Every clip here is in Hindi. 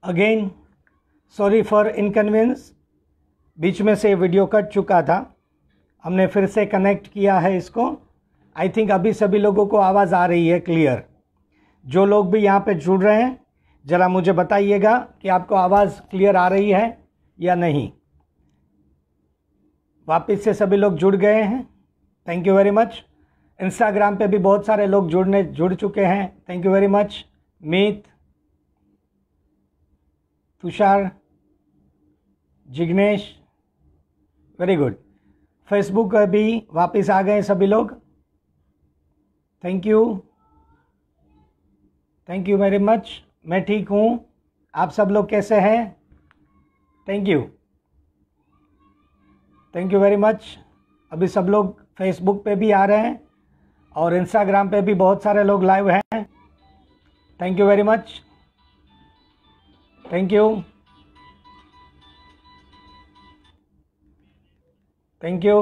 अगेन सॉरी फॉर इनकन्वीनियंस, बीच में से वीडियो कट चुका था, हमने फिर से कनेक्ट किया है इसको। आई थिंक अभी सभी लोगों को आवाज़ आ रही है क्लियर। जो लोग भी यहाँ पे जुड़ रहे हैं ज़रा मुझे बताइएगा कि आपको आवाज़ क्लियर आ रही है या नहीं। वापस से सभी लोग जुड़ गए हैं, thank you very much. Instagram पे भी बहुत सारे लोग जुड़ चुके हैं, thank you very much. Meet, Tushar, Jignesh, very good. Facebook पे भी वापस आ गए सभी लोग, थैंक यू वेरी मच। मैं ठीक हूँ, आप सब लोग कैसे हैं? Thank you very much. अभी सब लोग फेसबुक पे भी आ रहे हैं और इंस्टाग्राम पे भी बहुत सारे लोग लाइव हैं, thank you very much, thank you.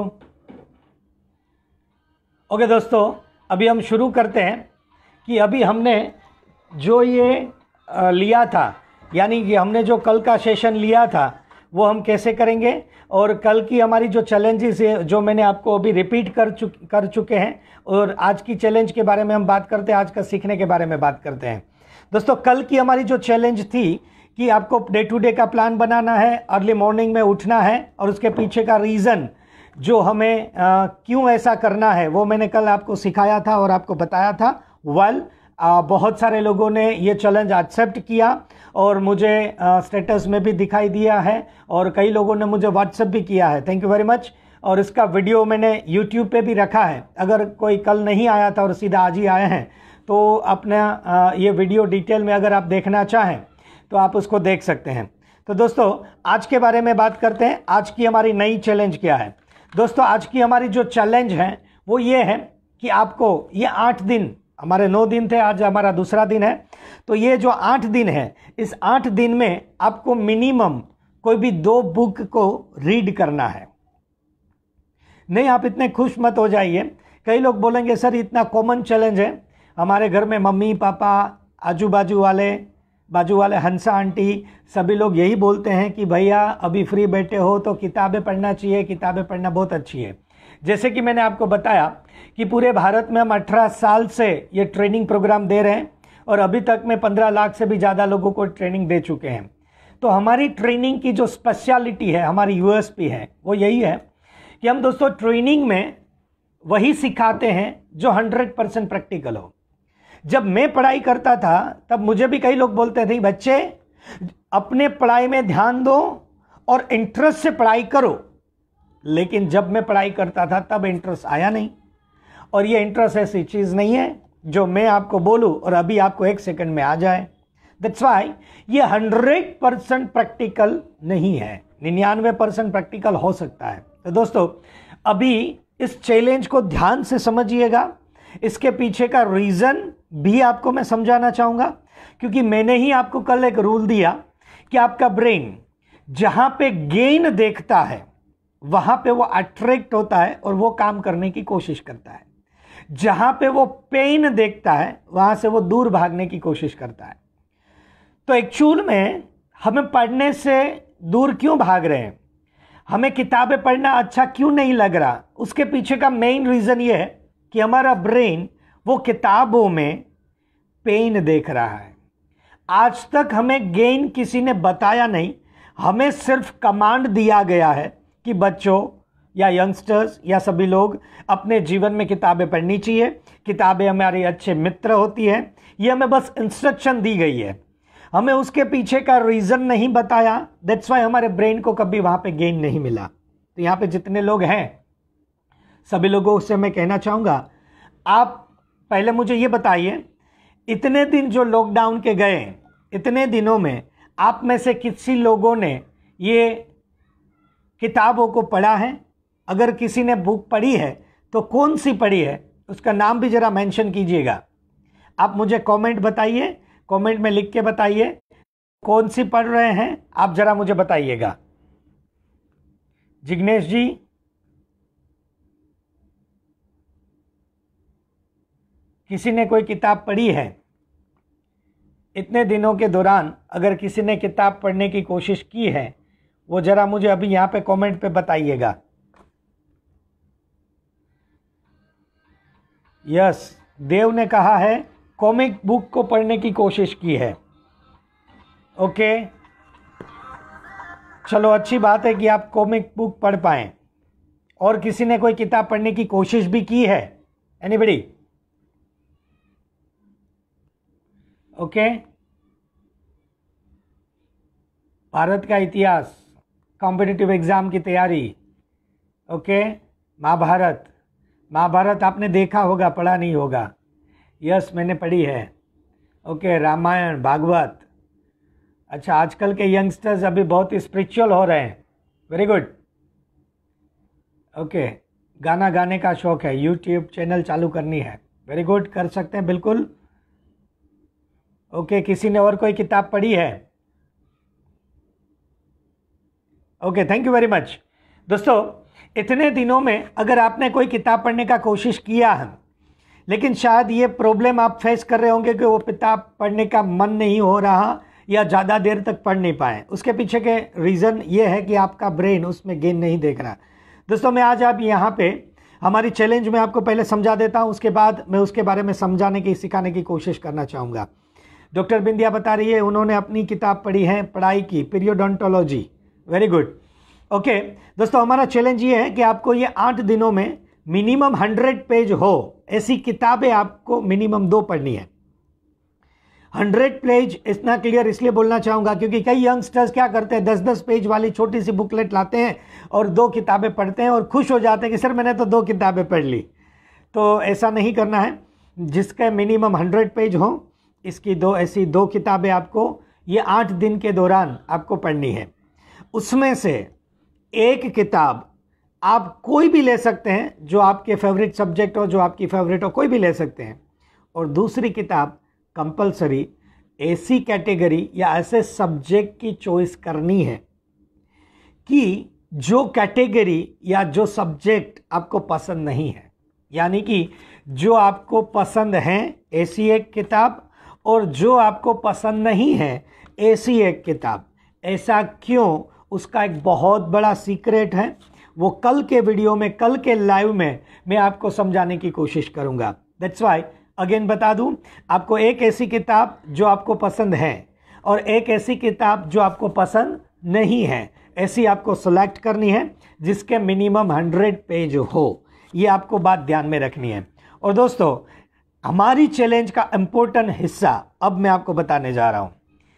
Okay दोस्तों, अभी हम शुरू करते हैं कि अभी हमने जो ये लिया था, यानी कि हमने जो कल का सेशन लिया था वो हम कैसे करेंगे, और कल की हमारी जो चैलेंजेस है जो मैंने आपको अभी रिपीट कर चुके हैं, और आज की चैलेंज के बारे में हम बात करते हैं, आज का सीखने के बारे में बात करते हैं। दोस्तों, कल की हमारी जो चैलेंज थी कि आपको डे टू डे का प्लान बनाना है, अर्ली मॉर्निंग में उठना है, और उसके पीछे का रीज़न जो हमें क्यों ऐसा करना है वो मैंने कल आपको सिखाया था और आपको बताया था। बहुत सारे लोगों ने ये चैलेंज एक्सेप्ट किया और मुझे स्टेटस में भी दिखाई दिया है, और कई लोगों ने मुझे व्हाट्सएप भी किया है, थैंक यू वेरी मच। और इसका वीडियो मैंने यूट्यूब पे भी रखा है, अगर कोई कल नहीं आया था और सीधा आज ही आए हैं तो अपना ये वीडियो डिटेल में अगर आप देखना चाहें तो आप उसको देख सकते हैं। तो दोस्तों, आज के बारे में बात करते हैं। आज की हमारी नई चैलेंज क्या है? दोस्तों, आज की हमारी जो चैलेंज है वो ये है कि आपको ये 8 दिन, हमारे 9 दिन थे, आज हमारा दूसरा दिन है, तो ये जो 8 दिन है, इस 8 दिन में आपको मिनिमम कोई भी 2 बुक को रीड करना है। नहीं, आप इतने खुश मत हो जाइए। कई लोग बोलेंगे सर इतना कॉमन चैलेंज है, हमारे घर में मम्मी पापा, आजू बाजू वाले हंसा आंटी सभी लोग यही बोलते हैं कि भैया अभी फ्री बैठे हो तो किताबें पढ़ना चाहिए, किताबें पढ़ना बहुत अच्छी है। जैसे कि मैंने आपको बताया कि पूरे भारत में हम 18 साल से ये ट्रेनिंग प्रोग्राम दे रहे हैं और अभी तक में 15 लाख से भी ज़्यादा लोगों को ट्रेनिंग दे चुके हैं। तो हमारी ट्रेनिंग की जो स्पेशलिटी है, हमारी यूएसपी है, वो यही है कि हम दोस्तों ट्रेनिंग में वही सिखाते हैं जो 100% प्रैक्टिकल हो। जब मैं पढ़ाई करता था तब मुझे भी कई लोग बोलते थे बच्चे अपने पढ़ाई में ध्यान दो और इंटरेस्ट से पढ़ाई करो, लेकिन जब मैं पढ़ाई करता था तब इंटरेस्ट आया नहीं। और ये इंटरेस्ट ऐसी चीज़ नहीं है जो मैं आपको बोलूं और अभी आपको 1 सेकंड में आ जाए। दैट्स वाई ये 100% प्रैक्टिकल नहीं है, 99% प्रैक्टिकल हो सकता है। तो दोस्तों, अभी इस चैलेंज को ध्यान से समझिएगा, इसके पीछे का रीज़न भी आपको मैं समझाना चाहूँगा, क्योंकि मैंने ही आपको कल एक रूल दिया कि आपका ब्रेन जहाँ पे गेन देखता है वहाँ पे वो अट्रैक्ट होता है और वो काम करने की कोशिश करता है, जहाँ पे वो पेन देखता है वहाँ से वो दूर भागने की कोशिश करता है। तो एक्चुअल में हमें पढ़ने से दूर क्यों भाग रहे हैं, हमें किताबें पढ़ना अच्छा क्यों नहीं लग रहा, उसके पीछे का मेन रीज़न ये है कि हमारा ब्रेन वो किताबों में पेन देख रहा है। आज तक हमें गेन किसी ने बताया नहीं, हमें सिर्फ कमांड दिया गया है कि बच्चों या यंगस्टर्स या सभी लोग अपने जीवन में किताबें पढ़नी चाहिए, किताबें हमारे अच्छे मित्र होती है, ये हमें बस इंस्ट्रक्शन दी गई है, हमें उसके पीछे का रीज़न नहीं बताया। दैट्स वाई हमारे ब्रेन को कभी वहाँ पे गेन नहीं मिला। तो यहाँ पे जितने लोग हैं सभी लोगों से मैं कहना चाहूँगा, आप पहले मुझे ये बताइए, इतने दिन जो लॉकडाउन के गए, इतने दिनों में आप में से किसी लोगों ने ये किताबों को पढ़ा है? अगर किसी ने बुक पढ़ी है तो कौन सी पढ़ी है, उसका नाम भी ज़रा मेंशन कीजिएगा। आप मुझे कमेंट बताइए, कमेंट में लिख के बताइए कौन सी पढ़ रहे हैं, आप ज़रा मुझे बताइएगा। जिग्नेश जी, किसी ने कोई किताब पढ़ी है? इतने दिनों के दौरान अगर किसी ने किताब पढ़ने की कोशिश की है, वो ज़रा मुझे अभी यहाँ पे कमेंट पे बताइएगा। यस, देव ने कहा है कॉमिक बुक को पढ़ने की कोशिश की है। ओके, चलो अच्छी बात है कि आप कॉमिक बुक पढ़ पाएं। और किसी ने कोई किताब पढ़ने की कोशिश भी की है? एनीबडी? ओके, भारत का इतिहास, कॉम्पिटिटिव एग्जाम की तैयारी। ओके, महाभारत आपने देखा होगा, पढ़ा नहीं होगा। यस, मैंने पढ़ी है। ओके, रामायण, भागवत। अच्छा, आजकल के यंगस्टर्स अभी बहुत ही स्पिरिचुअल हो रहे हैं। Very good. ओके, गाना गाने का शौक है, यूट्यूब चैनल चालू करनी है। वेरी गुड, कर सकते हैं बिल्कुल। ओके, किसी ने और कोई किताब पढ़ी है? Okay, thank you very much. दोस्तों, इतने दिनों में अगर आपने कोई किताब पढ़ने का कोशिश किया है, लेकिन शायद ये प्रॉब्लम आप फेस कर रहे होंगे कि वो किताब पढ़ने का मन नहीं हो रहा या ज़्यादा देर तक पढ़ नहीं पाए। उसके पीछे के रीज़न ये है कि आपका ब्रेन उसमें गेन नहीं देख रहा। दोस्तों, मैं आज आप यहाँ पे हमारी चैलेंज में आपको पहले समझा देता हूँ, उसके बाद मैं उसके बारे में समझाने की, सिखाने की कोशिश करना चाहूँगा। डॉक्टर बिंदिया बता रही है उन्होंने अपनी किताब पढ़ी है, पढ़ाई की, पीरियोडोंटोलॉजी। Very good. ओके दोस्तों, हमारा चैलेंज ये है कि आपको ये 8 दिनों में मिनिमम 100 पेज हो, ऐसी किताबें आपको मिनिमम 2 पढ़नी है। 100 पेज इतना क्लियर इसलिए बोलना चाहूँगा क्योंकि कई यंगस्टर्स क्या करते हैं, 10-10 पेज वाली छोटी सी बुकलेट लाते हैं और 2 किताबें पढ़ते हैं और खुश हो जाते हैं कि सर मैंने तो 2 किताबें पढ़ ली। तो ऐसा नहीं करना है। जिसके मिनिमम 100 पेज हो, इसकी ऐसी 2 किताबें आपको ये 8 दिन के दौरान आपको पढ़नी है। उसमें से एक किताब आप कोई भी ले सकते हैं, जो आपके फेवरेट सब्जेक्ट हो, जो आपकी फेवरेट हो, कोई भी ले सकते हैं। और दूसरी किताब कंपलसरी ऐसी कैटेगरी या ऐसे सब्जेक्ट की चॉइस करनी है कि जो कैटेगरी या जो सब्जेक्ट आपको पसंद नहीं है, यानी कि जो आपको पसंद है ऐसी एक किताब और जो आपको पसंद नहीं है ऐसी एक किताब। ऐसा क्यों, उसका एक बहुत बड़ा सीक्रेट है। वो कल के वीडियो में, कल के लाइव में मैं आपको समझाने की कोशिश करूंगा। दैट्स वाई अगेन बता दूं, आपको एक ऐसी किताब जो आपको पसंद है और एक ऐसी किताब जो आपको पसंद नहीं है, ऐसी आपको सेलेक्ट करनी है जिसके मिनिमम 100 पेज हो। ये आपको बात ध्यान में रखनी है। और दोस्तों, हमारी चैलेंज का इंपॉर्टेंट हिस्सा अब मैं आपको बताने जा रहा हूं।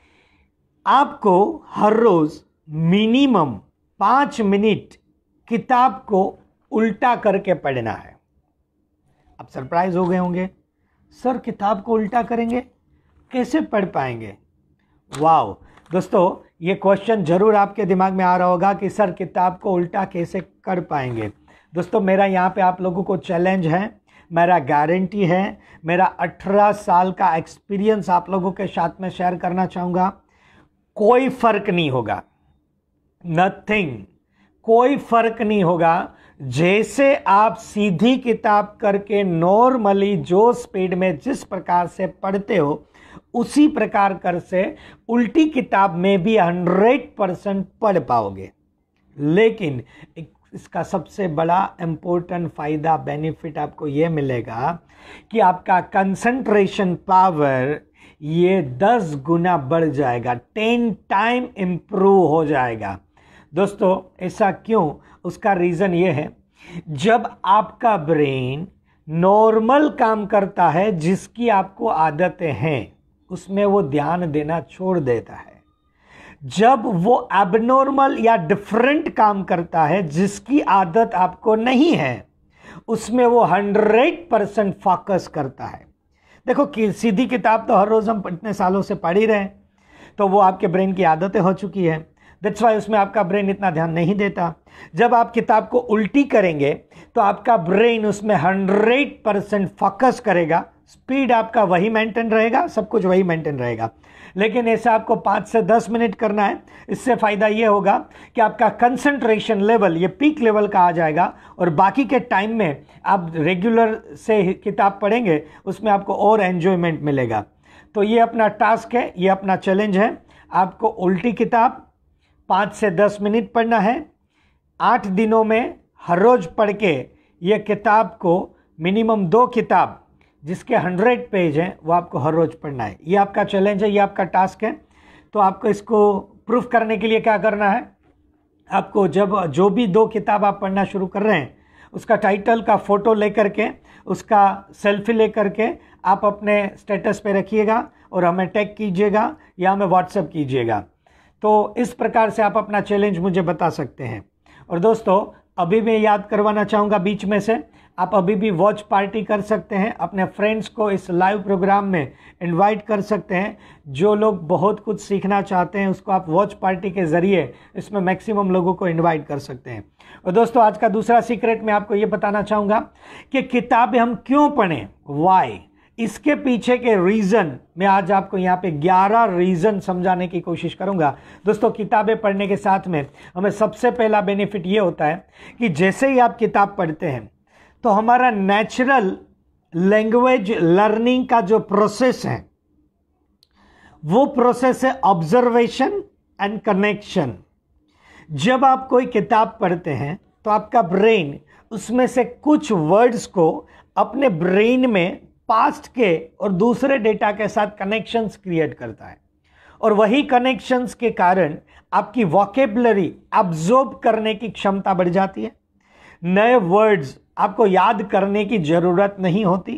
आपको हर रोज मिनिमम 5 मिनट किताब को उल्टा करके पढ़ना है। आप सरप्राइज हो गए होंगे, सर किताब को उल्टा करेंगे, कैसे पढ़ पाएंगे? वाह दोस्तों, ये क्वेश्चन जरूर आपके दिमाग में आ रहा होगा कि सर किताब को उल्टा कैसे कर पाएंगे। दोस्तों, मेरा यहाँ पे आप लोगों को चैलेंज है, मेरा गारंटी है, मेरा 18 साल का एक्सपीरियंस आप लोगों के साथ में शेयर करना चाहूँगा। कोई फर्क नहीं होगा, नथिंग, कोई फर्क नहीं होगा। जैसे आप सीधी किताब करके नॉर्मली जो स्पीड में जिस प्रकार से पढ़ते हो, उसी प्रकार कर से उल्टी किताब में भी 100% पढ़ पाओगे। लेकिन इसका सबसे बड़ा इंपॉर्टेंट फायदा, बेनिफिट आपको यह मिलेगा कि आपका कंसंट्रेशन पावर ये 10 गुना बढ़ जाएगा, 10 टाइम इंप्रूव हो जाएगा। दोस्तों, ऐसा क्यों? उसका रीज़न ये है, जब आपका ब्रेन नॉर्मल काम करता है, जिसकी आपको आदतें हैं, उसमें वो ध्यान देना छोड़ देता है। जब वो एबनॉर्मल या डिफरेंट काम करता है, जिसकी आदत आपको नहीं है, उसमें वो 100% फोकस करता है। देखो कि सीधी किताब तो हर रोज़ हम इतने सालों से पढ़ ही रहे हैं, तो वो आपके ब्रेन की आदतें हो चुकी है। दैट्स वाई उसमें आपका ब्रेन इतना ध्यान नहीं देता। जब आप किताब को उल्टी करेंगे तो आपका ब्रेन उसमें 100% फोकस करेगा। स्पीड आपका वही मेंटेन रहेगा, सब कुछ वही मेंटेन रहेगा। लेकिन ऐसा आपको 5 से 10 मिनट करना है। इससे फ़ायदा ये होगा कि आपका कंसंट्रेशन लेवल ये पीक लेवल का आ जाएगा और बाकी के टाइम में आप रेगुलर से किताब पढ़ेंगे, उसमें आपको और एन्जॉयमेंट मिलेगा। तो ये अपना टास्क है, ये अपना चैलेंज है। आपको उल्टी किताब 5 से 10 मिनट पढ़ना है। 8 दिनों में हर रोज पढ़ के ये किताब को मिनिमम 2 किताब जिसके 100 पेज हैं वो आपको हर रोज पढ़ना है। ये आपका चैलेंज है, ये आपका टास्क है। तो आपको इसको प्रूफ करने के लिए क्या करना है, आपको जब जो भी 2 किताब आप पढ़ना शुरू कर रहे हैं उसका टाइटल का फ़ोटो लेकर के, उसका सेल्फी लेकर के आप अपने स्टेटस पे रखिएगा और हमें टैग कीजिएगा या हमें व्हाट्सएप कीजिएगा। तो इस प्रकार से आप अपना चैलेंज मुझे बता सकते हैं। और दोस्तों अभी मैं याद करवाना चाहूँगा बीच में से, आप अभी भी वॉच पार्टी कर सकते हैं, अपने फ्रेंड्स को इस लाइव प्रोग्राम में इनवाइट कर सकते हैं। जो लोग बहुत कुछ सीखना चाहते हैं उसको आप वॉच पार्टी के ज़रिए इसमें मैक्सिमम लोगों को इनवाइट कर सकते हैं। और दोस्तों आज का दूसरा सीक्रेट मैं आपको ये बताना चाहूँगा कि किताबें हम क्यों पढ़ें, वाई, इसके पीछे के रीज़न मैं आज आपको यहाँ पे 11 रीज़न समझाने की कोशिश करूँगा। दोस्तों किताबें पढ़ने के साथ में हमें सबसे पहला बेनिफिट ये होता है कि जैसे ही आप किताब पढ़ते हैं तो हमारा नेचुरल लैंग्वेज लर्निंग का जो प्रोसेस है वो प्रोसेस है ऑब्जर्वेशन एंड कनेक्शन। जब आप कोई किताब पढ़ते हैं तो आपका ब्रेन उसमें से कुछ वर्ड्स को अपने ब्रेन में पास्ट के और दूसरे डेटा के साथ कनेक्शंस क्रिएट करता है और वही कनेक्शंस के कारण आपकी वोकेबलरी अब्जॉर्ब करने की क्षमता बढ़ जाती है। नए वर्ड्स आपको याद करने की ज़रूरत नहीं होती,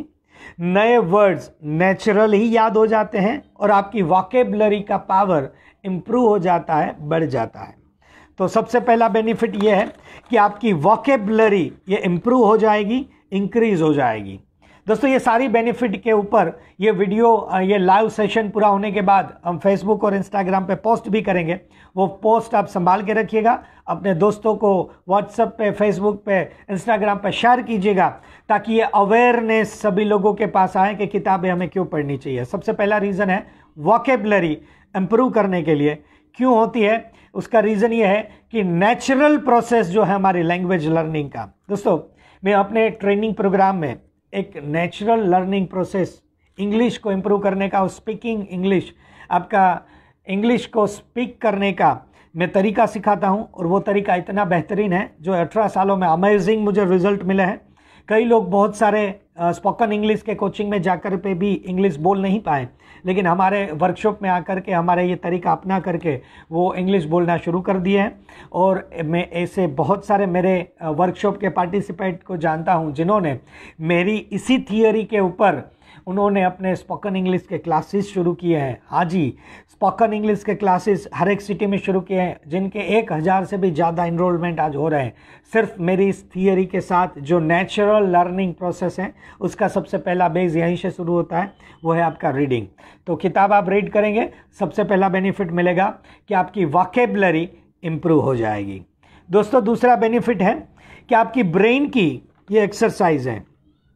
नए वर्ड्स नेचुरल ही याद हो जाते हैं और आपकी वोकेबलरी का पावर इम्प्रूव हो जाता है, बढ़ जाता है। तो सबसे पहला बेनिफिट ये है कि आपकी वोकेबलरी ये इम्प्रूव हो जाएगी, इंक्रीज हो जाएगी। दोस्तों ये सारी बेनिफिट के ऊपर ये वीडियो, ये लाइव सेशन पूरा होने के बाद हम फेसबुक और इंस्टाग्राम पे पोस्ट भी करेंगे। वो पोस्ट आप संभाल के रखिएगा, अपने दोस्तों को व्हाट्सएप पे, फेसबुक पे, इंस्टाग्राम पे शेयर कीजिएगा ताकि ये अवेयरनेस सभी लोगों के पास आए कि किताबें हमें क्यों पढ़नी चाहिए। सबसे पहला रीज़न है वोकेबलरी इम्प्रूव करने के लिए। क्यों होती है उसका रीज़न ये है कि नेचुरल प्रोसेस जो है हमारी लैंग्वेज लर्निंग का। दोस्तों मैं अपने ट्रेनिंग प्रोग्राम में एक नेचुरल लर्निंग प्रोसेस इंग्लिश को इम्प्रूव करने का, स्पीकिंग इंग्लिश, आपका इंग्लिश को स्पीक करने का मैं तरीका सिखाता हूं और वो तरीका इतना बेहतरीन है जो 18 सालों में अमेजिंग मुझे रिजल्ट मिले हैं। कई लोग बहुत सारे स्पोकन इंग्लिश के कोचिंग में जाकर पे भी इंग्लिश बोल नहीं पाए, लेकिन हमारे वर्कशॉप में आकर के हमारे ये तरीका अपना करके वो इंग्लिश बोलना शुरू कर दिए हैं। और मैं ऐसे बहुत सारे मेरे वर्कशॉप के पार्टिसिपेंट को जानता हूँ जिन्होंने मेरी इसी थियोरी के ऊपर उन्होंने अपने स्पोकन इंग्लिश के क्लासेस शुरू किए हैं। हाँ जी, स्पोकन इंग्लिश के क्लासेस हर एक सिटी में शुरू किए हैं, जिनके 1000 से भी ज़्यादा इनरोलमेंट आज हो रहे हैं सिर्फ मेरी इस थियरी के साथ। जो नेचुरल लर्निंग प्रोसेस है उसका सबसे पहला बेस यहीं से शुरू होता है, वो है आपका रीडिंग। तो किताब आप रीड करेंगे, सबसे पहला बेनिफिट मिलेगा कि आपकी वोकेबलरी इम्प्रूव हो जाएगी। दोस्तों दूसरा बेनिफिट है कि आपकी ब्रेन की ये एक्सरसाइज है।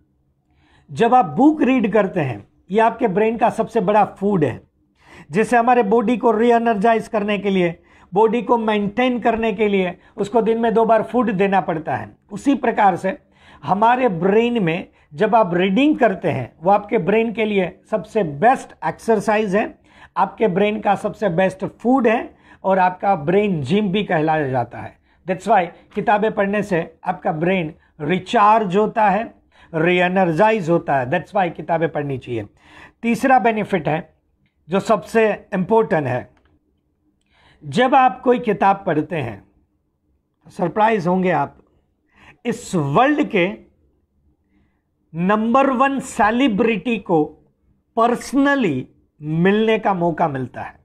जब आप बुक रीड करते हैं ये आपके ब्रेन का सबसे बड़ा फूड है। जैसे हमारे बॉडी को रीएनर्जाइज करने के लिए, बॉडी को मेंटेन करने के लिए उसको दिन में 2 बार फूड देना पड़ता है, उसी प्रकार से हमारे ब्रेन में जब आप रीडिंग करते हैं वो आपके ब्रेन के लिए सबसे बेस्ट एक्सरसाइज है, आपके ब्रेन का सबसे बेस्ट फूड है और आपका ब्रेन जिम भी कहलाया जाता है। दैट्स वाई किताबें पढ़ने से आपका ब्रेन रिचार्ज होता है, रीएनर्जाइज होता है। दैट्स वाई किताबें पढ़नी चाहिए। तीसरा बेनिफिट है जो सबसे इम्पोर्टेंट है, जब आप कोई किताब पढ़ते हैं सरप्राइज होंगे आप, इस वर्ल्ड के नंबर 1 सेलिब्रिटी को पर्सनली मिलने का मौका मिलता है।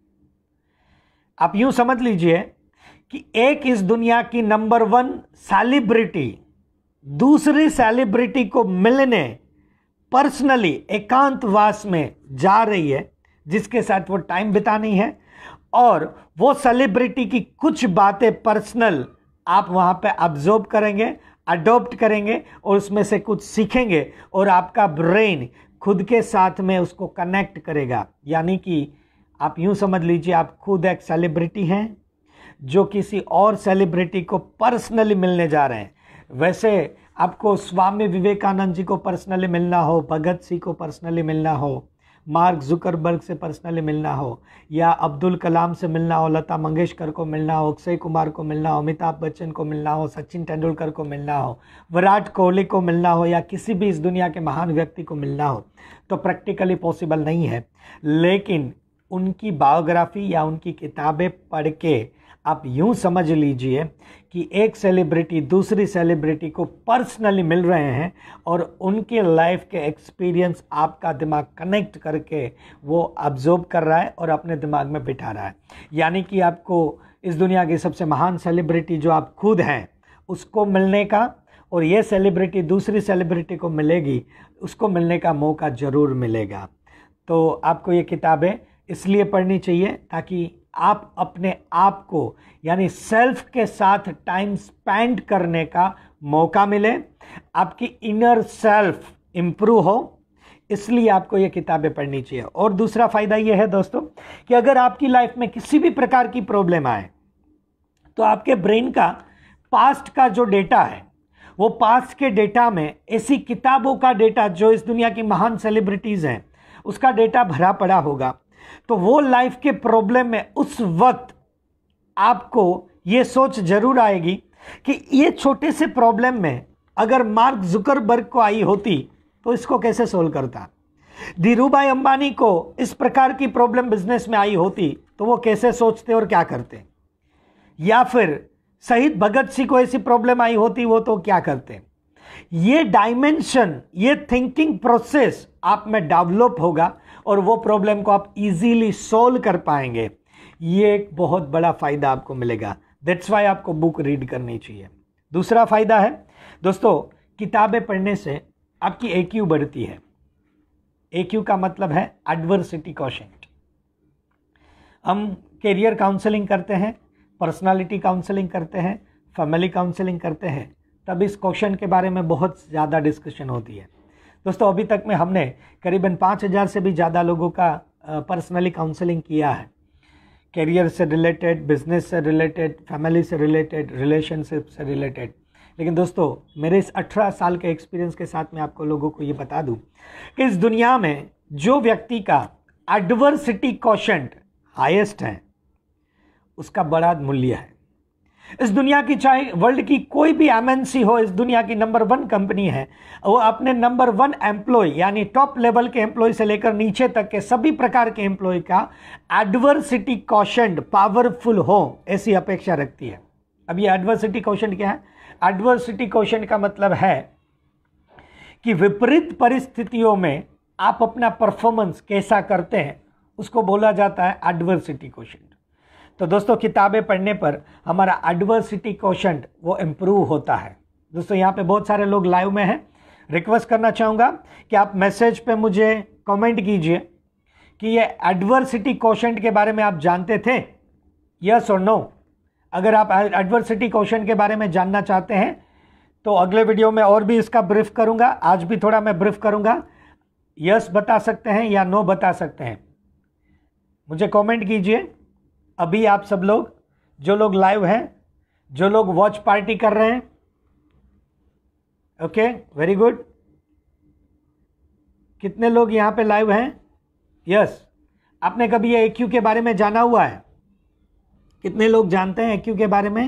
आप यूं समझ लीजिए कि एक इस दुनिया की नंबर 1 सेलिब्रिटी दूसरी सेलिब्रिटी को मिलने पर्सनली एकांतवास में जा रही है, जिसके साथ वो टाइम बितानी है, और वो सेलिब्रिटी की कुछ बातें पर्सनल आप वहां पे ऑब्जर्व करेंगे, अडॉप्ट करेंगे और उसमें से कुछ सीखेंगे और आपका ब्रेन खुद के साथ में उसको कनेक्ट करेगा। यानी कि आप यूं समझ लीजिए आप खुद एक सेलिब्रिटी हैं जो किसी और सेलिब्रिटी को पर्सनली मिलने जा रहे हैं। वैसे आपको स्वामी विवेकानंद जी को पर्सनली मिलना हो, भगत सिंह को पर्सनली मिलना हो, मार्क जुकरबर्ग से पर्सनली मिलना हो, या अब्दुल कलाम से मिलना हो, लता मंगेशकर को मिलना हो, अक्षय कुमार को मिलना हो, अमिताभ बच्चन को मिलना हो, सचिन तेंदुलकर को मिलना हो, विराट कोहली को मिलना हो, या किसी भी इस दुनिया के महान व्यक्ति को मिलना हो, तो प्रैक्टिकली पॉसिबल नहीं है। लेकिन उनकी बायोग्राफी या उनकी किताबें पढ़ के आप यूं समझ लीजिए कि एक सेलिब्रिटी दूसरी सेलिब्रिटी को पर्सनली मिल रहे हैं और उनके लाइफ के एक्सपीरियंस आपका दिमाग कनेक्ट करके वो ऑब्जर्व कर रहा है और अपने दिमाग में बिठा रहा है। यानी कि आपको इस दुनिया की सबसे महान सेलिब्रिटी जो आप खुद हैं उसको मिलने का, और ये सेलिब्रिटी दूसरी सेलिब्रिटी को मिलेगी, उसको मिलने का मौका ज़रूर मिलेगा। तो आपको ये किताबें इसलिए पढ़नी चाहिए ताकि आप अपने आप को यानी सेल्फ के साथ टाइम स्पेंड करने का मौका मिले, आपकी इनर सेल्फ इम्प्रूव हो, इसलिए आपको ये किताबें पढ़नी चाहिए। और दूसरा फ़ायदा ये है दोस्तों कि अगर आपकी लाइफ में किसी भी प्रकार की प्रॉब्लम आए तो आपके ब्रेन का पास्ट का जो डेटा है वो पास्ट के डेटा में ऐसी किताबों का डेटा जो इस दुनिया की महान सेलिब्रिटीज़ हैं उसका डेटा भरा पड़ा होगा। तो वो लाइफ के प्रॉब्लम में उस वक्त आपको ये सोच जरूर आएगी कि ये छोटे से प्रॉब्लम में अगर मार्क जुकरबर्ग को आई होती तो इसको कैसे सोल्व करता, धीरूभाई अंबानी को इस प्रकार की प्रॉब्लम बिजनेस में आई होती तो वो कैसे सोचते और क्या करते, या फिर शहीद भगत सिंह को ऐसी प्रॉब्लम आई होती वो तो क्या करते। ये डायमेंशन, ये थिंकिंग प्रोसेस आप में डेवलप होगा और वो प्रॉब्लम को आप इजीली सोल्व कर पाएंगे। ये एक बहुत बड़ा फ़ायदा आपको मिलेगा। दैट्स वाई आपको बुक रीड करनी चाहिए। दूसरा फ़ायदा है दोस्तों, किताबें पढ़ने से आपकी AQ बढ़ती है। AQ का मतलब है एडवर्सिटी क्वोशिएंट। हम कैरियर काउंसलिंग करते हैं, पर्सनालिटी काउंसलिंग करते हैं, फैमिली काउंसलिंग करते हैं, तब इस क्वेश्चन के बारे में बहुत ज़्यादा डिस्कशन होती है। दोस्तों अभी तक में हमने करीबन 5000 से भी ज़्यादा लोगों का पर्सनली काउंसलिंग किया है, कैरियर से रिलेटेड, बिजनेस से रिलेटेड, फैमिली से रिलेटेड, रिलेशनशिप से रिलेटेड। लेकिन दोस्तों मेरे इस 18 साल के एक्सपीरियंस के साथ मैं आपको लोगों को ये बता दूं कि इस दुनिया में जो व्यक्ति का एडवर्सिटी क्वोशिएंट हाईएस्ट है उसका बड़ा मूल्य है। इस दुनिया की चाहे वर्ल्ड की कोई भी MNC हो, इस दुनिया की नंबर 1 कंपनी है, वो अपने नंबर 1 एम्प्लॉय यानी टॉप लेवल के एम्प्लॉय से लेकर नीचे तक के सभी प्रकार के एम्प्लॉय का एडवर्सिटी क्वोशिएंट पावरफुल हो ऐसी अपेक्षा रखती है। अब ये एडवर्सिटी क्वोशिएंट क्या है? एडवर्सिटी क्वोशिएंट का मतलब है कि विपरीत परिस्थितियों में आप अपना परफॉर्मेंस कैसा करते हैं उसको बोला जाता है एडवर्सिटी क्वोशिएंट। तो दोस्तों किताबें पढ़ने पर हमारा एडवर्सिटी क्वोशिएंट वो इम्प्रूव होता है। दोस्तों यहाँ पे बहुत सारे लोग लाइव में हैं, रिक्वेस्ट करना चाहूँगा कि आप मैसेज पे मुझे कमेंट कीजिए कि ये एडवर्सिटी क्वोशिएंट के बारे में आप जानते थे, यस और नो। अगर आप एडवर्सिटी क्वोशिएंट के बारे में जानना चाहते हैं तो अगले वीडियो में और भी इसका ब्रीफ करूँगा, आज भी थोड़ा मैं ब्रीफ करूँगा। यस बता सकते हैं या नो बता सकते हैं, मुझे कमेंट कीजिए। अभी आप सब लोग जो लोग लाइव हैं, जो लोग वॉच पार्टी कर रहे हैं, ओके वेरी गुड। कितने लोग यहाँ पे लाइव हैं? यस। आपने कभी ये AQ के बारे में जाना हुआ है? कितने लोग जानते हैं AQ के बारे में?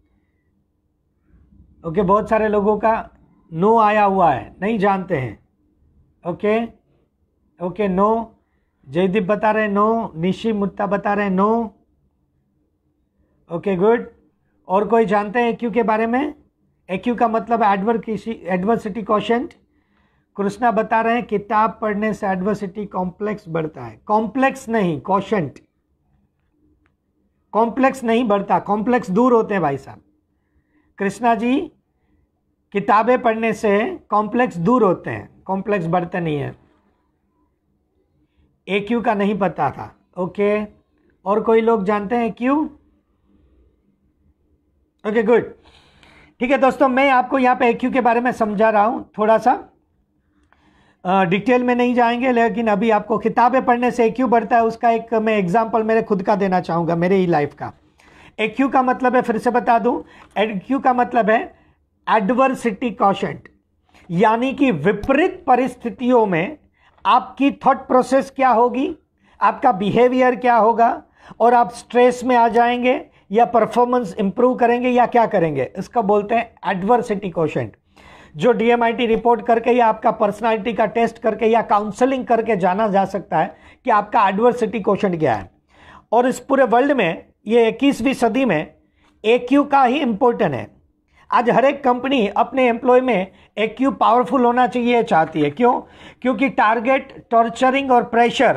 ओके बहुत सारे लोगों का नो आया हुआ है, नहीं जानते हैं। Okay okay no. जयदीप बता रहे हैं नो, निशी मुत्ता बता रहे हैं नो। Okay good. और कोई जानते हैं AQ के बारे में? AQ का मतलब एडवर्सिटी क्वोशिएंट। कृष्णा बता रहे हैं किताब पढ़ने से एडवर्सिटी कॉम्प्लेक्स बढ़ता है। कॉम्प्लेक्स नहीं, क्वोशिएंट। कॉम्प्लेक्स नहीं बढ़ता, कॉम्प्लेक्स दूर होते हैं भाई साहब। कृष्णा जी किताबें पढ़ने से कॉम्प्लेक्स दूर होते हैं, कॉम्प्लेक्स बढ़ते नहीं है। AQ का नहीं पता था। ओके और कोई लोग जानते हैं AQ? Okay good. ठीक है दोस्तों, मैं आपको यहाँ पे AQ के बारे में समझा रहा हूँ, थोड़ा सा डिटेल में नहीं जाएंगे, लेकिन अभी आपको किताबें पढ़ने से AQ बढ़ता है उसका एक मैं एग्जांपल मेरे खुद का देना चाहूँगा, मेरे ही लाइफ का। AQ का मतलब है, फिर से बता दूँ, AQ का मतलब है एडवर्सिटी क्वोशिएंट, यानी कि विपरीत परिस्थितियों में आपकी थॉट प्रोसेस क्या होगी, आपका बिहेवियर क्या होगा, और आप स्ट्रेस में आ जाएंगे या परफॉर्मेंस इंप्रूव करेंगे या क्या करेंगे। इसका बोलते हैं एडवर्सिटी कोशेंट, जो DMIT रिपोर्ट करके या आपका पर्सनालिटी का टेस्ट करके या काउंसलिंग करके जाना जा सकता है कि आपका एडवर्सिटी कोशेंट क्या है। और इस पूरे वर्ल्ड में ये 21वीं सदी में AQ का ही इंपॉर्टेंट है। आज हर एक कंपनी अपने एम्प्लॉय में AQ पावरफुल होना चाहिए चाहती है। क्यों? क्योंकि टारगेट, टॉर्चरिंग और प्रेशर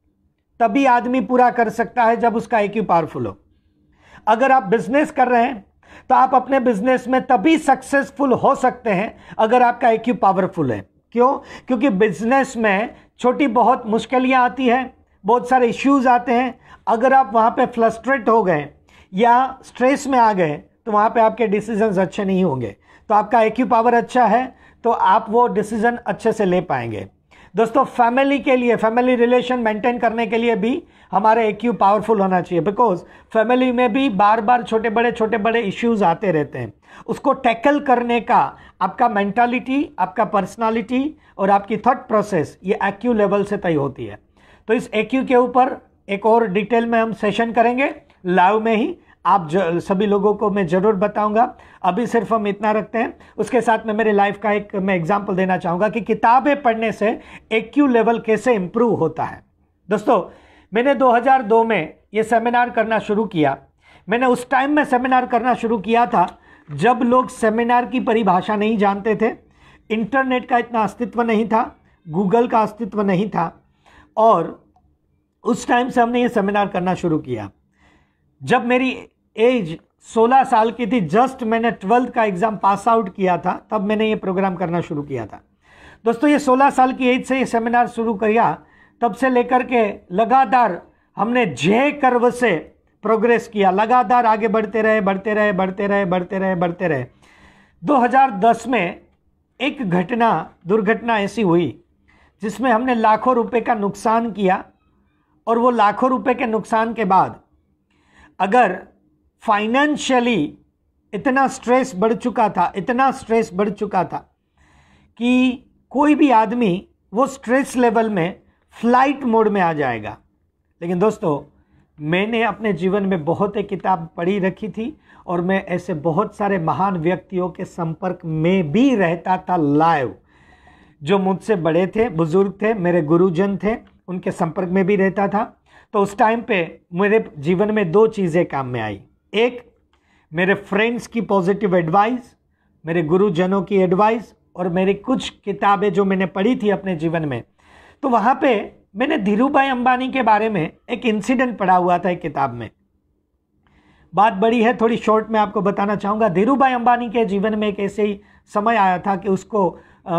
तभी आदमी पूरा कर सकता है जब उसका AQ पावरफुल हो। अगर आप बिजनेस कर रहे हैं तो आप अपने बिजनेस में तभी सक्सेसफुल हो सकते हैं अगर आपका AQ पावरफुल है। क्यों? क्योंकि बिजनेस में छोटी बहुत मुश्किलें आती हैं, बहुत सारे इश्यूज आते हैं। अगर आप वहां पे फ्रस्ट्रेट हो गए या स्ट्रेस में आ गए तो वहां पे आपके डिसीजंस अच्छे नहीं होंगे। तो आपका AQ पावर अच्छा है तो आप वो डिसीजन अच्छे से ले पाएंगे। दोस्तों, फैमिली के लिए, फैमिली रिलेशन मेंटेन करने के लिए भी हमारे AQ पावरफुल होना चाहिए, बिकॉज फैमिली में भी बार बार छोटे बड़े इश्यूज आते रहते हैं। उसको टैकल करने का आपका मेंटालिटी, आपका पर्सनालिटी और आपकी थॉट प्रोसेस ये AQ लेवल से तय होती है। तो इस AQ के ऊपर एक और डिटेल में हम सेशन करेंगे लाइव में ही। आप सभी लोगों को मैं जरूर बताऊंगा। अभी सिर्फ हम इतना रखते हैं। उसके साथ में मेरे लाइफ का एक मैं एग्जांपल देना चाहूंगा कि किताबें पढ़ने से AQ लेवल कैसे इंप्रूव होता है। दोस्तों, मैंने 2002 में ये सेमिनार करना शुरू किया। मैंने उस टाइम में सेमिनार करना शुरू किया था जब लोग सेमिनार की परिभाषा नहीं जानते थे, इंटरनेट का इतना अस्तित्व नहीं था, गूगल का अस्तित्व नहीं था, और उस टाइम से हमने ये सेमिनार करना शुरू किया। जब मेरी एज 16 साल की थी, जस्ट मैंने 12th का एग्जाम पास आउट किया था, तब मैंने ये प्रोग्राम करना शुरू किया था। दोस्तों, ये 16 साल की एज से ये सेमिनार शुरू किया, तब से लेकर के लगातार हमने जे कर्व से प्रोग्रेस किया, लगातार आगे बढ़ते रहे। 2010 में एक दुर्घटना ऐसी हुई जिसमें हमने लाखों रुपए का नुकसान किया, और वो लाखों रुपए के नुकसान के बाद अगर फाइनेंशियली इतना स्ट्रेस बढ़ चुका था कि कोई भी आदमी वो स्ट्रेस लेवल में फ्लाइट मोड में आ जाएगा। लेकिन दोस्तों, मैंने अपने जीवन में बहुत एक किताब पढ़ी रखी थी, और मैं ऐसे बहुत सारे महान व्यक्तियों के संपर्क में भी रहता था लाइव, जो मुझसे बड़े थे, बुजुर्ग थे, मेरे गुरुजन थे, उनके संपर्क में भी रहता था। तो उस टाइम पे मेरे जीवन में 2 चीज़ें काम में आई। एक, मेरे फ्रेंड्स की पॉजिटिव एडवाइस, मेरे गुरुजनों की एडवाइस, और मेरी कुछ किताबें जो मैंने पढ़ी थी अपने जीवन में। तो वहाँ पे मैंने धीरूभाई अंबानी के बारे में एक इंसिडेंट पढ़ा हुआ था एक किताब में। बात बड़ी है, थोड़ी शॉर्ट में आपको बताना चाहूँगा। धीरूभाई अंबानी के जीवन में एक ऐसे ही समय आया था कि उसको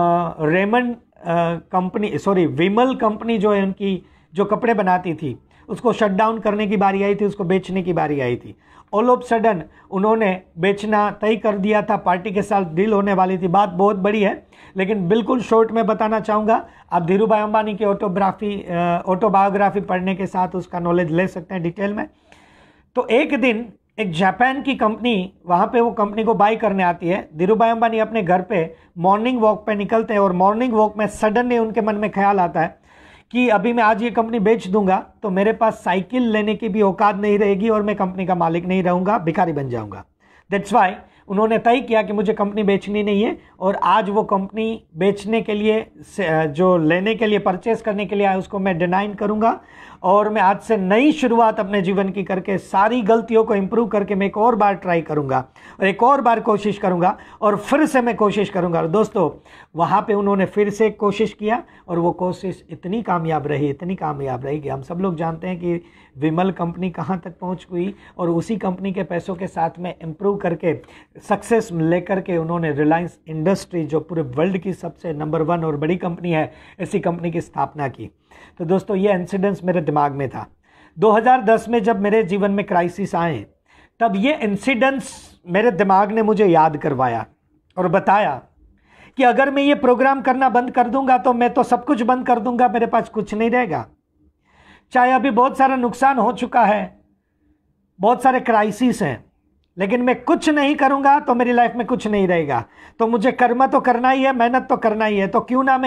विमल कंपनी जो है, उनकी जो कपड़े बनाती थी, उसको शट डाउन करने की बारी आई थी, उसको बेचने की बारी आई थी। ऑल ऑफ सडन उन्होंने बेचना तय कर दिया था, पार्टी के साथ डील होने वाली थी। बात बहुत बड़ी है, लेकिन बिल्कुल शॉर्ट में बताना चाहूँगा। आप धीरूभाई अंबानी की ऑटोबायोग्राफी पढ़ने के साथ उसका नॉलेज ले सकते हैं डिटेल में। तो एक दिन एक जापान की कंपनी, वहाँ पे वो कंपनी को बाय करने आती है। धीरूभाई अंबानी अपने घर पे मॉर्निंग वॉक पे निकलते हैं, और मॉर्निंग वॉक में सडनली उनके मन में ख्याल आता है कि अभी मैं आज ये कंपनी बेच दूंगा तो मेरे पास साइकिल लेने की भी औकात नहीं रहेगी, और मैं कंपनी का मालिक नहीं रहूंगा, भिखारी बन जाऊंगा। दैट्स वाई उन्होंने तय किया कि मुझे कंपनी बेचनी नहीं है, और आज वो कंपनी बेचने के लिए, जो लेने के लिए, परचेस करने के लिए आया, उसको मैं डिनाइन करूंगा, और मैं आज से नई शुरुआत अपने जीवन की करके सारी गलतियों को इंप्रूव करके मैं एक और बार ट्राई करूंगा, और एक और बार कोशिश करूंगा, और फिर से मैं कोशिश करूंगा। और दोस्तों, वहाँ पे उन्होंने फिर से कोशिश किया, और वो कोशिश इतनी कामयाब रही कि हम सब लोग जानते हैं कि विमल कंपनी कहाँ तक पहुँच गई, और उसी कंपनी के पैसों के साथ में इम्प्रूव करके, सक्सेस लेकर के उन्होंने रिलायंस इंडस्ट्री, जो पूरे वर्ल्ड की सबसे नंबर 1 और बड़ी कंपनी है, ऐसी कंपनी की स्थापना की। तो दोस्तों, ये इंसिडेंस मेरे दिमाग में था। 2010 में जब मेरे जीवन में क्राइसिस आए, तब ये इंसिडेंस मेरे दिमाग ने मुझे याद करवाया और बताया कि अगर मैं ये प्रोग्राम करना बंद कर दूंगा तो मैं तो सब कुछ बंद कर दूंगा, मेरे पास कुछ नहीं रहेगा। चाहे अभी बहुत सारा नुकसान हो चुका है, बहुत सारे क्राइसिस हैं, लेकिन मैं कुछ नहीं करूंगा तो मेरी लाइफ में कुछ नहीं रहेगा। तो मुझे कर्म तो करना ही है, मेहनत तो करना ही है। तो क्यों ना मैं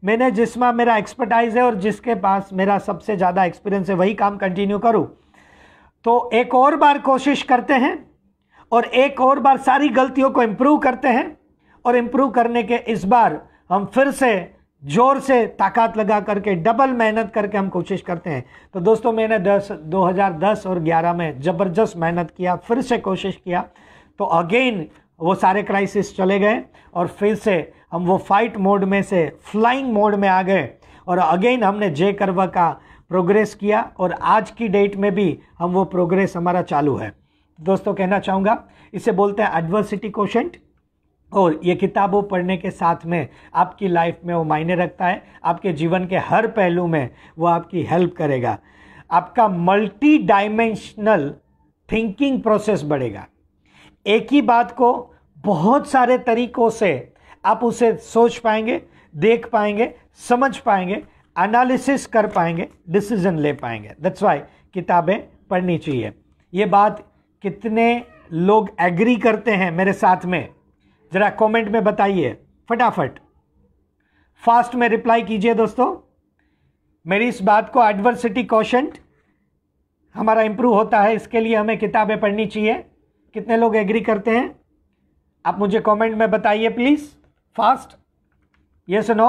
मैंने जिसमें मेरा एक्सपर्टाइज है और जिसके पास मेरा सबसे ज़्यादा एक्सपीरियंस है वही काम कंटिन्यू करूँ। तो एक और बार कोशिश करते हैं और एक और बार सारी गलतियों को इम्प्रूव करते हैं, और इम्प्रूव करने के इस बार हम फिर से जोर से ताकत लगा करके डबल मेहनत करके हम कोशिश करते हैं। तो दोस्तों मैंने 2010 और 11 में ज़बरदस्त मेहनत किया, फिर से कोशिश किया, तो अगेन वो सारे क्राइसिस चले गए और फिर से हम वो फाइट मोड में से फ्लाइंग मोड में आ गए और अगेन हमने जे कर्व का प्रोग्रेस किया और आज की डेट में भी हम वो प्रोग्रेस हमारा चालू है। दोस्तों कहना चाहूँगा इसे बोलते हैं एडवर्सिटी कोशेंट, और ये किताबों पढ़ने के साथ में आपकी लाइफ में वो मायने रखता है। आपके जीवन के हर पहलू में वो आपकी हेल्प करेगा। आपका मल्टी डायमेंशनल थिंकिंग प्रोसेस बढ़ेगा। एक ही बात को बहुत सारे तरीकों से आप उसे सोच पाएंगे, देख पाएंगे, समझ पाएंगे, एनालिसिस कर पाएंगे, डिसीजन ले पाएंगे। दैट्स वाई किताबें पढ़नी चाहिए। ये बात कितने लोग एग्री करते हैं मेरे साथ में, जरा कमेंट में बताइए, फटाफट फास्ट में रिप्लाई कीजिए। दोस्तों मेरी इस बात को एडवर्सिटी कोशेंट हमारा इंप्रूव होता है, इसके लिए हमें किताबें पढ़नी चाहिए। कितने लोग एग्री करते हैं आप मुझे कमेंट में बताइए please, fast, yes no.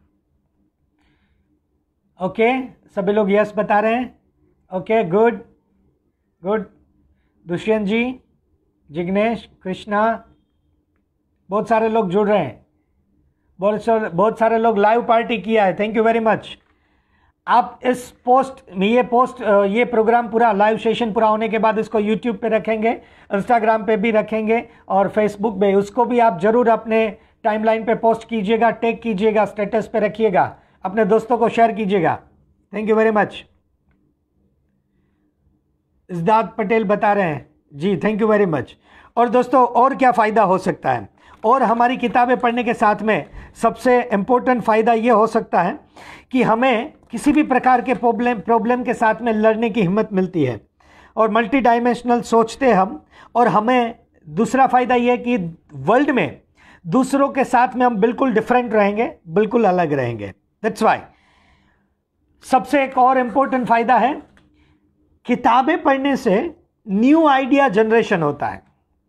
Okay, सभी लोग यस बता रहे हैं। Okay, good good. Dushyant ji, Jignesh, Krishna, बहुत सारे लोग जुड़ रहे हैं, बहुत सारे लोग लाइव पार्टी किया है, थैंक यू वेरी मच। आप इस ये प्रोग्राम पूरा लाइव सेशन पूरा होने के बाद इसको यूट्यूब पे रखेंगे, इंस्टाग्राम पे भी रखेंगे और फेसबुक पे, उसको भी आप जरूर अपने टाइमलाइन पे पोस्ट कीजिएगा, टैग कीजिएगा, स्टेटस पे रखिएगा, अपने दोस्तों को शेयर कीजिएगा। Thank you very much. Izdad Patel बता रहे हैं जी, थैंक यू वेरी मच। और दोस्तों और क्या फ़ायदा हो सकता है, और हमारी किताबें पढ़ने के साथ में सबसे इम्पोर्टेंट फ़ायदा ये हो सकता है कि हमें किसी भी प्रकार के प्रॉब्लम के साथ में लड़ने की हिम्मत मिलती है और मल्टी डायमेंशनल सोचते हम। और हमें दूसरा फ़ायदा ये कि वर्ल्ड में दूसरों के साथ में हम बिल्कुल डिफरेंट रहेंगे, बिल्कुल अलग रहेंगे। दैट्स वाई सबसे एक और इम्पोर्टेंट फ़ायदा है, किताबें पढ़ने से न्यू आइडिया जनरेशन होता है,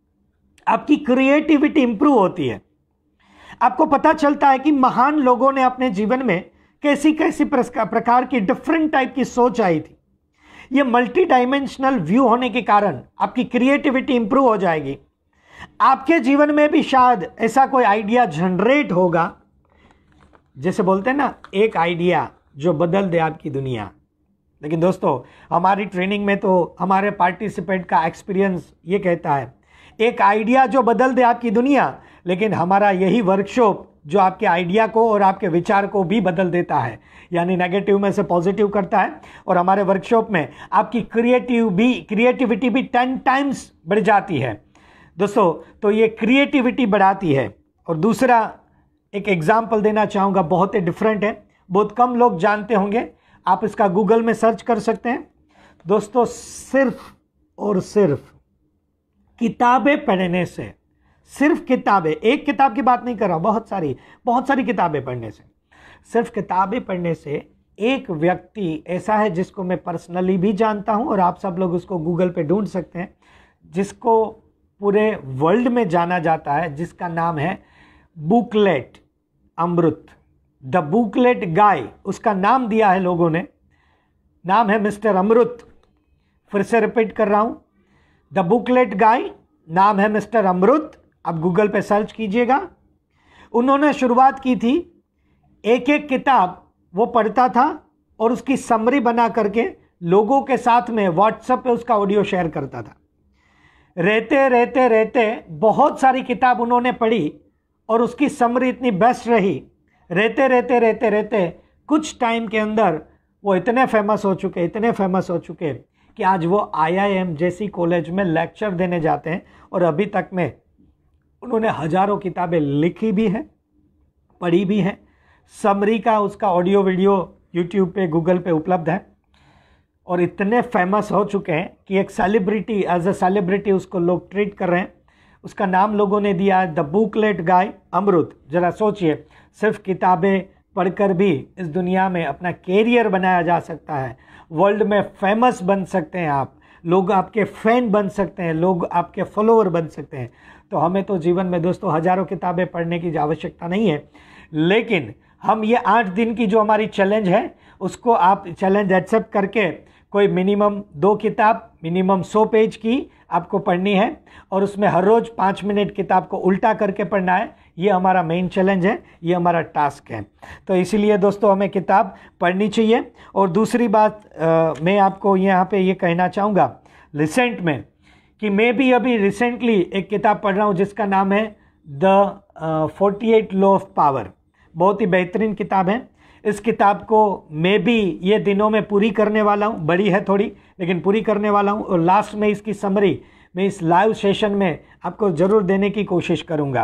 आपकी क्रिएटिविटी इंप्रूव होती है। आपको पता चलता है कि महान लोगों ने अपने जीवन में कैसी कैसी प्रकार की डिफरेंट टाइप की सोच आई थी। ये मल्टी डायमेंशनल व्यू होने के कारण आपकी क्रिएटिविटी इंप्रूव हो जाएगी। आपके जीवन में भी शायद ऐसा कोई आइडिया जनरेट होगा, जैसे बोलते हैं ना, एक आइडिया जो बदल दे आपकी दुनिया। लेकिन दोस्तों हमारी ट्रेनिंग में तो हमारे पार्टिसिपेंट का एक्सपीरियंस ये कहता है, एक आइडिया जो बदल दे आपकी दुनिया, लेकिन हमारा यही वर्कशॉप जो आपके आइडिया को और आपके विचार को भी बदल देता है, यानी नेगेटिव में से पॉजिटिव करता है। और हमारे वर्कशॉप में आपकी क्रिएटिविटी भी 10 टाइम्स बढ़ जाती है दोस्तों। तो ये क्रिएटिविटी बढ़ाती है। और दूसरा एक एग्जाम्पल देना चाहूँगा, बहुत ही डिफरेंट है, बहुत कम लोग जानते होंगे, आप इसका गूगल में सर्च कर सकते हैं दोस्तों। सिर्फ और सिर्फ किताबें पढ़ने से, सिर्फ किताबें, एक किताब की बात नहीं कर रहा, बहुत सारी किताबें पढ़ने से, सिर्फ किताबें पढ़ने से एक व्यक्ति ऐसा है जिसको मैं पर्सनली भी जानता हूं और आप सब लोग उसको गूगल पे ढूंढ सकते हैं, जिसको पूरे वर्ल्ड में जाना जाता है, जिसका नाम है booklet Amrit, the booklet guy, उसका नाम दिया है लोगों ने, नाम है मिस्टर अमृत। फिर से रिपीट कर रहा हूं, द बुकलेट गाय, नाम है मिस्टर अमृत। आप गूगल पे सर्च कीजिएगा। उन्होंने शुरुआत की थी, एक एक किताब वो पढ़ता था और उसकी समरी बना करके लोगों के साथ में व्हाट्सएप पे उसका ऑडियो शेयर करता था। रहते रहते रहते बहुत सारी किताब उन्होंने पढ़ी और उसकी समरी इतनी बेस्ट रही। रहते रहते रहते रहते कुछ टाइम के अंदर वो इतने फेमस हो चुके कि आज वो IIM जैसी कॉलेज में लेक्चर देने जाते हैं और अभी तक में उन्होंने हजारों किताबें लिखी भी हैं, पढ़ी भी हैं। समरी का उसका ऑडियो वीडियो यूट्यूब पे, गूगल पे उपलब्ध है और इतने फेमस हो चुके हैं कि एक सेलिब्रिटी, एज अ सेलिब्रिटी उसको लोग ट्रीट कर रहे हैं। उसका नाम लोगों ने दिया है द बुकलेट गाय अमृत। जरा सोचिए, सिर्फ किताबें पढ़कर भी इस दुनिया में अपना कैरियर बनाया जा सकता है, वर्ल्ड में फेमस बन सकते हैं आप, लोग आपके फैन बन सकते हैं, लोग आपके फॉलोअर बन सकते हैं। तो हमें तो जीवन में दोस्तों हज़ारों किताबें पढ़ने की आवश्यकता नहीं है, लेकिन हम ये 8 दिन की जो हमारी चैलेंज है उसको आप चैलेंज एक्सेप्ट करके कोई मिनिमम 2 किताब मिनिमम 100 पेज की आपको पढ़नी है और उसमें हर रोज़ 5 मिनट किताब को उल्टा करके पढ़ना है। ये हमारा मेन चैलेंज है, ये हमारा टास्क है। तो इसीलिए दोस्तों हमें किताब पढ़नी चाहिए। और दूसरी बात मैं आपको यहाँ पे ये कहना चाहूँगा रिसेंट में कि मैं भी अभी रिसेंटली एक किताब पढ़ रहा हूँ जिसका नाम है द 48 लॉ ऑफ पावर। बहुत ही बेहतरीन किताब है। इस किताब को मैं भी ये दिनों में पूरी करने वाला हूँ, बड़ी है थोड़ी लेकिन पूरी करने वाला हूँ, और लास्ट में इसकी समरी मैं इस लाइव सेशन में आपको ज़रूर देने की कोशिश करूँगा।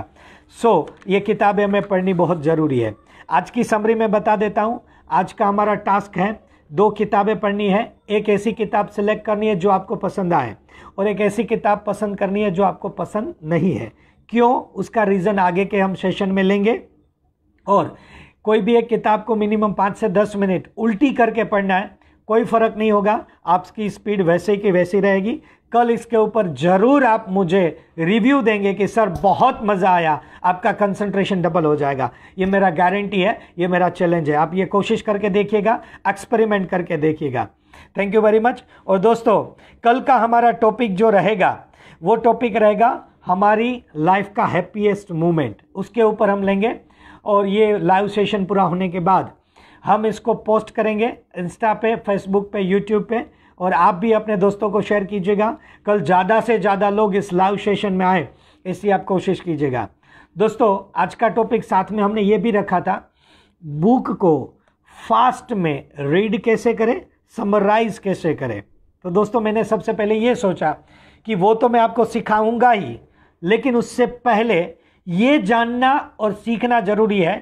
ये किताबें हमें पढ़नी बहुत ज़रूरी है। आज की समरी में बता देता हूँ। आज का हमारा टास्क है 2 किताबें पढ़नी है। एक ऐसी किताब सेलेक्ट करनी है जो आपको पसंद आए और एक ऐसी किताब पसंद करनी है जो आपको पसंद नहीं है। क्यों, उसका रीज़न आगे के हम सेशन में लेंगे। और कोई भी एक किताब को मिनिमम 5 से 10 मिनट उल्टी करके पढ़ना है, कोई फ़र्क नहीं होगा, आपकी स्पीड वैसे की वैसी रहेगी। कल इसके ऊपर ज़रूर आप मुझे रिव्यू देंगे कि सर बहुत मज़ा आया, आपका कंसंट्रेशन डबल हो जाएगा। ये मेरा गारंटी है, ये मेरा चैलेंज है। आप ये कोशिश करके देखिएगा, एक्सपेरिमेंट करके देखिएगा। Thank you very much. और दोस्तों कल का हमारा टॉपिक जो रहेगा वो टॉपिक रहेगा हमारी लाइफ का हैप्पीएस्ट मोमेंट, उसके ऊपर हम लेंगे। और ये लाइव सेशन पूरा होने के बाद हम इसको पोस्ट करेंगे इंस्टा पे, फेसबुक पे, यूट्यूब पे, और आप भी अपने दोस्तों को शेयर कीजिएगा। कल ज़्यादा से ज़्यादा लोग इस लाइव सेशन में आए, इसलिए आप कोशिश कीजिएगा। दोस्तों आज का टॉपिक साथ में हमने ये भी रखा था, बुक को फास्ट में रीड कैसे करें, समराइज कैसे करें। तो दोस्तों मैंने सबसे पहले ये सोचा कि वो तो मैं आपको सिखाऊंगा ही, लेकिन उससे पहले ये जानना और सीखना ज़रूरी है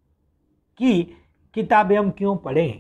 कि किताबें हम क्यों पढ़ें।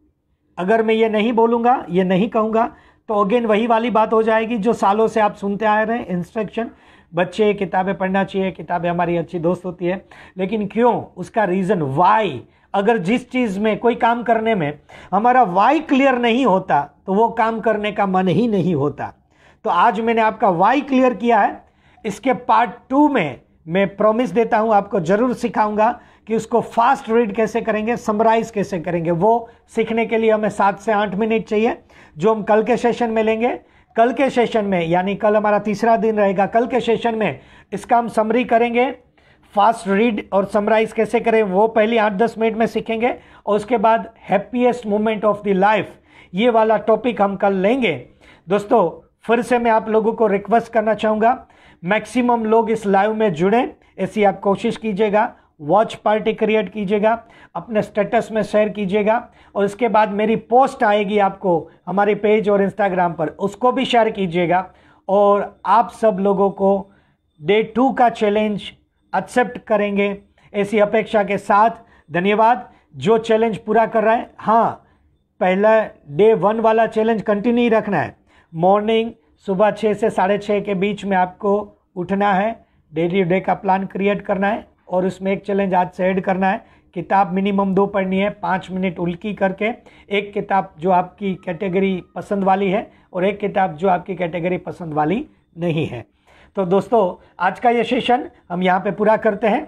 अगर मैं ये नहीं बोलूँगा, ये नहीं कहूँगा, तो अगेन वही वाली बात हो जाएगी जो सालों से आप सुनते आ रहे हैं, इंस्ट्रक्शन, बच्चे किताबें पढ़ना चाहिए, किताबें हमारी अच्छी दोस्त होती है। लेकिन क्यों, उसका रीज़न वाई। अगर जिस चीज़ में, कोई काम करने में हमारा वाई क्लियर नहीं होता तो वो काम करने का मन ही नहीं होता। तो आज मैंने आपका वाई क्लियर किया है। इसके पार्ट 2 में मैं प्रॉमिस देता हूं आपको ज़रूर सिखाऊंगा कि उसको फास्ट रीड कैसे करेंगे, समराइज कैसे करेंगे। वो सीखने के लिए हमें 7 से 8 मिनट चाहिए, जो हम कल के सेशन में लेंगे। कल के सेशन में, यानी कल हमारा तीसरा दिन रहेगा, कल के सेशन में इसका हम समरी करेंगे। फास्ट रीड और समराइज कैसे करें वो पहले 8-10 मिनट में सीखेंगे, और उसके बाद happiest moment of the life, ये वाला टॉपिक हम कल लेंगे। दोस्तों फिर से मैं आप लोगों को रिक्वेस्ट करना चाहूँगा, मैक्सिमम लोग इस लाइव में जुड़ें, ऐसी आप कोशिश कीजिएगा। वॉच पार्टी क्रिएट कीजिएगा, अपने स्टेटस में शेयर कीजिएगा, और इसके बाद मेरी पोस्ट आएगी आपको हमारे पेज और इंस्टाग्राम पर, उसको भी शेयर कीजिएगा। और आप सब लोगों को डे 2 का चैलेंज एक्सेप्ट करेंगे, ऐसी अपेक्षा के साथ। धन्यवाद। जो चैलेंज पूरा कर रहा है, हाँ पहला डे 1 वाला चैलेंज कंटिन्यू ही रखना है। मॉर्निंग सुबह 6 से 6:30 के बीच में आपको उठना है, डेली डे का प्लान क्रिएट करना है, और उसमें एक चैलेंज आज से ऐड करना है। किताब मिनिमम 2 पढ़नी है, 5 मिनट उल्टी करके। एक किताब जो आपकी कैटेगरी पसंद वाली है और एक किताब जो आपकी कैटेगरी पसंद वाली नहीं है। तो दोस्तों आज का ये सेशन हम यहाँ पे पूरा करते हैं।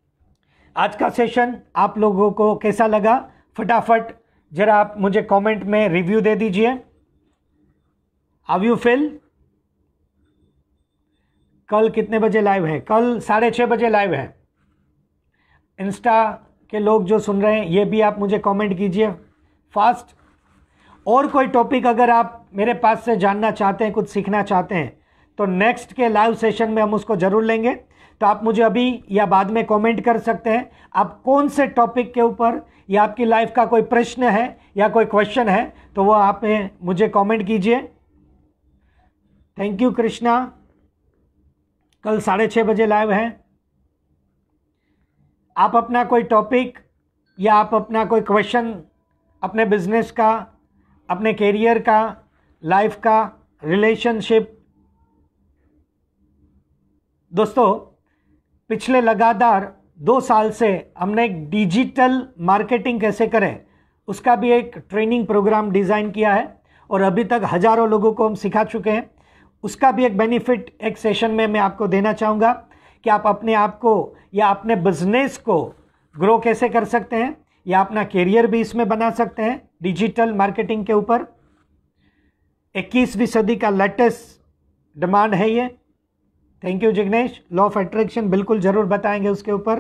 आज का सेशन आप लोगों को कैसा लगा, फटाफट जरा आप मुझे कमेंट में रिव्यू दे दीजिए। How you feel. कल कितने बजे लाइव है? कल 6:30 बजे लाइव है। इंस्टा के लोग जो सुन रहे हैं ये भी आप मुझे कमेंट कीजिए फास्ट। और कोई टॉपिक अगर आप मेरे पास से जानना चाहते हैं, कुछ सीखना चाहते हैं, तो नेक्स्ट के लाइव सेशन में हम उसको ज़रूर लेंगे। तो आप मुझे अभी या बाद में कमेंट कर सकते हैं आप कौन से टॉपिक के ऊपर, या आपकी लाइफ का कोई प्रश्न है या कोई क्वेश्चन है, तो वो आप मुझे कमेंट कीजिए। Thank you Krishna. कल 6:30 बजे लाइव है। आप अपना कोई टॉपिक या आप अपना कोई क्वेश्चन, अपने बिजनेस का, अपने कैरियर का, लाइफ का, रिलेशनशिप। दोस्तों पिछले लगातार 2 साल से हमने एक डिजिटल मार्केटिंग कैसे करें उसका भी एक ट्रेनिंग प्रोग्राम डिज़ाइन किया है और अभी तक हज़ारों लोगों को हम सिखा चुके हैं। उसका भी एक बेनिफिट एक सेशन में मैं आपको देना चाहूँगा कि आप अपने आप को या अपने बिजनेस को ग्रो कैसे कर सकते हैं या अपना करियर भी इसमें बना सकते हैं डिजिटल मार्केटिंग के ऊपर। 21वीं सदी का लेटेस्ट डिमांड है ये। Thank you Jignesh. Law of attraction बिल्कुल ज़रूर बताएंगे उसके ऊपर।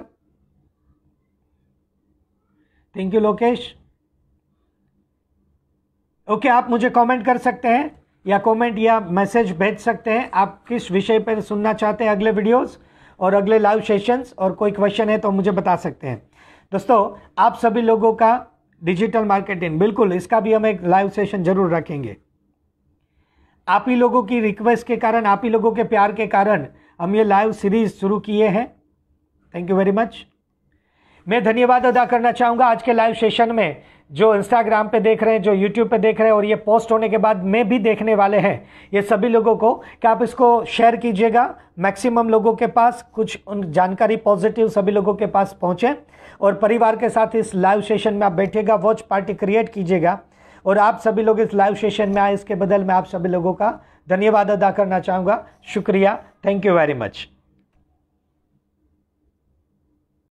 Thank you Lokesh. ओके, आप मुझे कमेंट कर सकते हैं या कमेंट या मैसेज भेज सकते हैं आप किस विषय पर सुनना चाहते हैं अगले वीडियोस और अगले लाइव सेशंस, और कोई क्वेश्चन है तो मुझे बता सकते हैं। दोस्तों, आप सभी लोगों का डिजिटल मार्केटिंग, बिल्कुल इसका भी हम एक लाइव सेशन जरूर रखेंगे। आप ही लोगों की रिक्वेस्ट के कारण, आप ही लोगों के प्यार के कारण हम ये लाइव सीरीज शुरू किए हैं। Thank you very much. मैं धन्यवाद अदा करना चाहूँगा आज के लाइव सेशन में जो इंस्टाग्राम पे देख रहे हैं, जो यूट्यूब पे देख रहे हैं और ये पोस्ट होने के बाद में भी देखने वाले हैं, ये सभी लोगों को कि आप इसको शेयर कीजिएगा मैक्सिमम लोगों के पास, कुछ उन जानकारी पॉजिटिव सभी लोगों के पास पहुँचे, और परिवार के साथ इस लाइव सेशन में आप बैठिएगा, वॉच पार्टी क्रिएट कीजिएगा और आप सभी लोग इस लाइव सेशन में आए। इसके बदल मैं आप सभी लोगों का धन्यवाद अदा करना चाहूँगा। शुक्रिया। Thank you very much.